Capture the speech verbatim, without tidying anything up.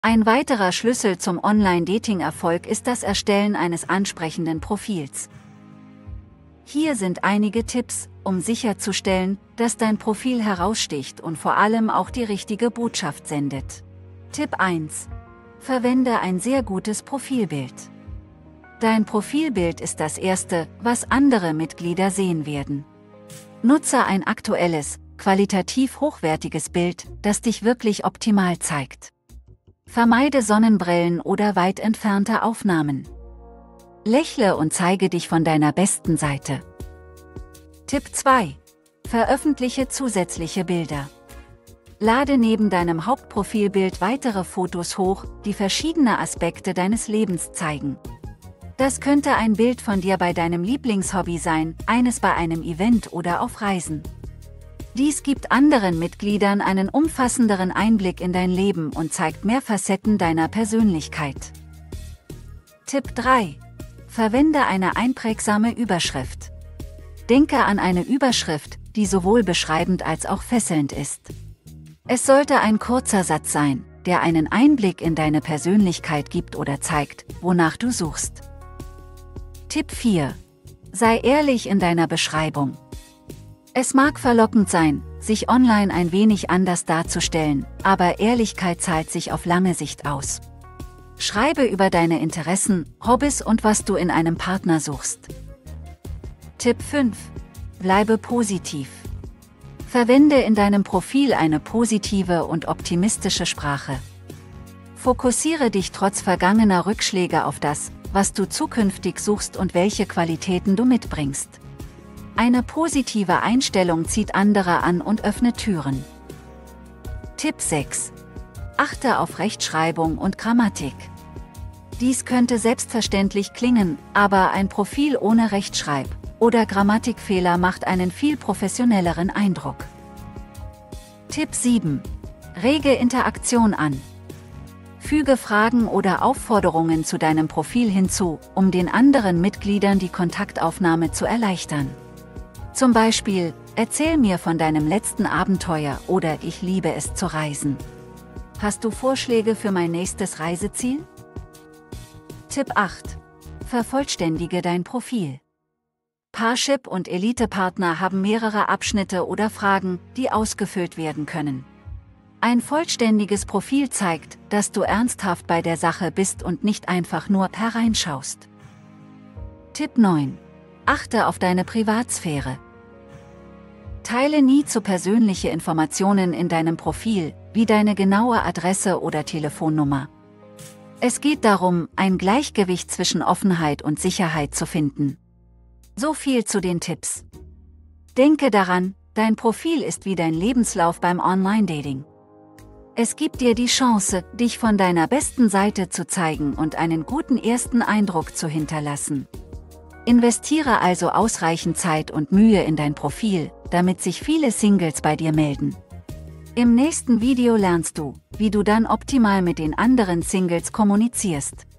Ein weiterer Schlüssel zum Online-Dating-Erfolg ist das Erstellen eines ansprechenden Profils. Hier sind einige Tipps, um sicherzustellen, dass dein Profil heraussticht und vor allem auch die richtige Botschaft sendet. Tipp eins. Verwende ein sehr gutes Profilbild. Dein Profilbild ist das Erste, was andere Mitglieder sehen werden. Nutze ein aktuelles, qualitativ hochwertiges Bild, das dich wirklich optimal zeigt. Vermeide Sonnenbrillen oder weit entfernte Aufnahmen. Lächle und zeige dich von deiner besten Seite. Tipp zwei. Veröffentliche zusätzliche Bilder. Lade neben deinem Hauptprofilbild weitere Fotos hoch, die verschiedene Aspekte deines Lebens zeigen. Das könnte ein Bild von dir bei deinem Lieblingshobby sein, eines bei einem Event oder auf Reisen. Dies gibt anderen Mitgliedern einen umfassenderen Einblick in dein Leben und zeigt mehr Facetten deiner Persönlichkeit. Tipp drei. Verwende eine einprägsame Überschrift. Denke an eine Überschrift, die sowohl beschreibend als auch fesselnd ist. Es sollte ein kurzer Satz sein, der einen Einblick in deine Persönlichkeit gibt oder zeigt, wonach du suchst. Tipp vier. Sei ehrlich in deiner Beschreibung. Es mag verlockend sein, sich online ein wenig anders darzustellen, aber Ehrlichkeit zahlt sich auf lange Sicht aus. Schreibe über deine Interessen, Hobbys und was du in einem Partner suchst. Tipp fünf. Bleibe positiv. Verwende in deinem Profil eine positive und optimistische Sprache. Fokussiere dich trotz vergangener Rückschläge auf das, was du zukünftig suchst und welche Qualitäten du mitbringst. Eine positive Einstellung zieht andere an und öffnet Türen. Tipp sechs. Achte auf Rechtschreibung und Grammatik. Dies könnte selbstverständlich klingen, aber ein Profil ohne Rechtschreib- oder Grammatikfehler macht einen viel professionelleren Eindruck. Tipp sieben. Rege Interaktion an. Füge Fragen oder Aufforderungen zu deinem Profil hinzu, um den anderen Mitgliedern die Kontaktaufnahme zu erleichtern. Zum Beispiel, erzähl mir von deinem letzten Abenteuer oder ich liebe es zu reisen. Hast du Vorschläge für mein nächstes Reiseziel? Tipp acht. Vervollständige dein Profil. Parship und Elite-Partner haben mehrere Abschnitte oder Fragen, die ausgefüllt werden können. Ein vollständiges Profil zeigt, dass du ernsthaft bei der Sache bist und nicht einfach nur hereinschaust. Tipp neun. Achte auf deine Privatsphäre. Teile nie zu persönliche Informationen in deinem Profil, wie deine genaue Adresse oder Telefonnummer. Es geht darum, ein Gleichgewicht zwischen Offenheit und Sicherheit zu finden. So viel zu den Tipps. Denke daran, dein Profil ist wie dein Lebenslauf beim Online-Dating. Es gibt dir die Chance, dich von deiner besten Seite zu zeigen und einen guten ersten Eindruck zu hinterlassen. Investiere also ausreichend Zeit und Mühe in dein Profil, damit sich viele Singles bei dir melden. Im nächsten Video lernst du, wie du dann optimal mit den anderen Singles kommunizierst.